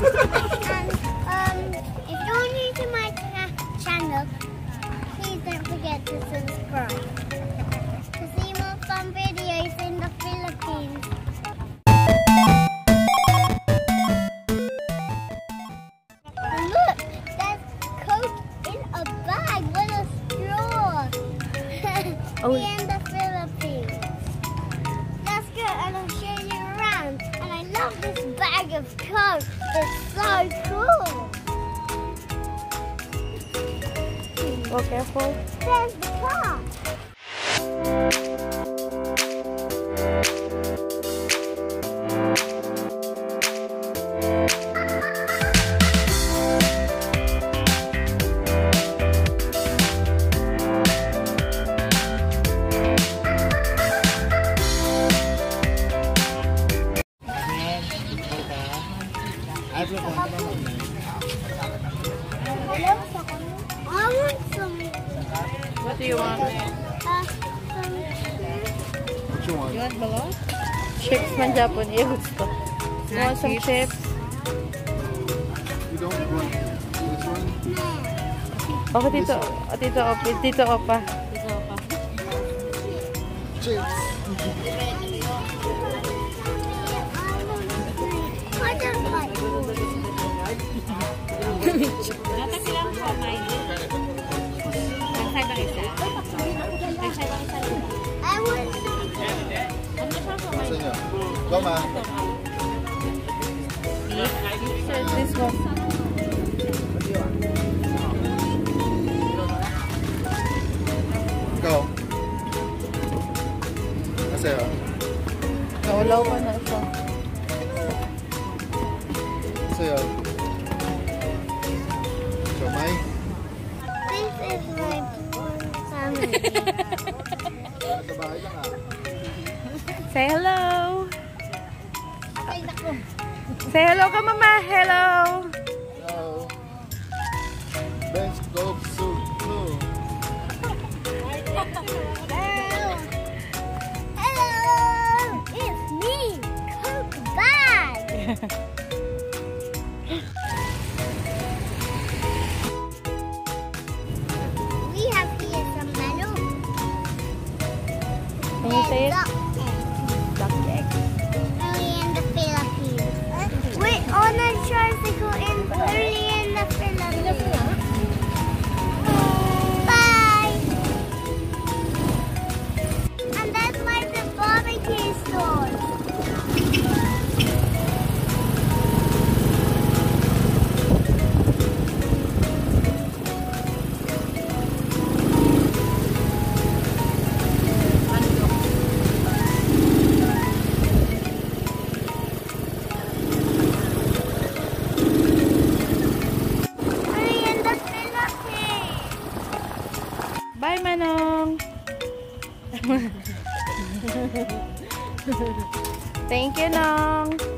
If you're new to my channel, please don't forget to subscribe to see more fun videos in the Philippines. And look, there's Coke in a bag with a straw. In the Philippines. Let's go and I'll show you around. And I love this bag of Coke. It's so cool. Oh, careful. There's the car. What do you want? What you want? You want balot? Chips man Japon. You want some chips? You don't want this one? Okay, Tito Opa. Chips. Nata silang kamay. Nagsay bang isa? Nagsay bang isa? I want Ano siya kamay? Sa inyo. Go, ma. This one. Go. Sa'yo. Naulaw pa na siya. Sa'yo. Siomay. This is my family. Sa bahay lang ah. Say hello. Ay, naku. Say hello ka, Mama. Hello. Hello. Bench Globe Soup. Blue. Hello. It's me, Coke Bag. We have here some melon. Can you say it? Duck egg. Only in the Philippines. We're on a tricycle only in the Philippines. Bye. And that's like the barbecue store. Only in the Philippines. Bye, Manong. Thank you, Nong.